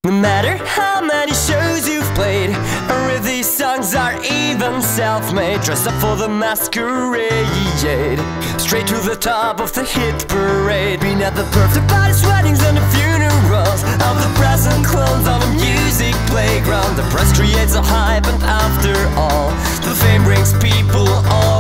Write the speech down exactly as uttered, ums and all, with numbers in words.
No matter how many shows you've played, or if these songs are even self-made, dressed up for the masquerade, straight to the top of the hit parade. Been at the perfect parties, weddings and the funerals of the present clones on the music playground. The press creates a hype, and after all, the fame brings people on.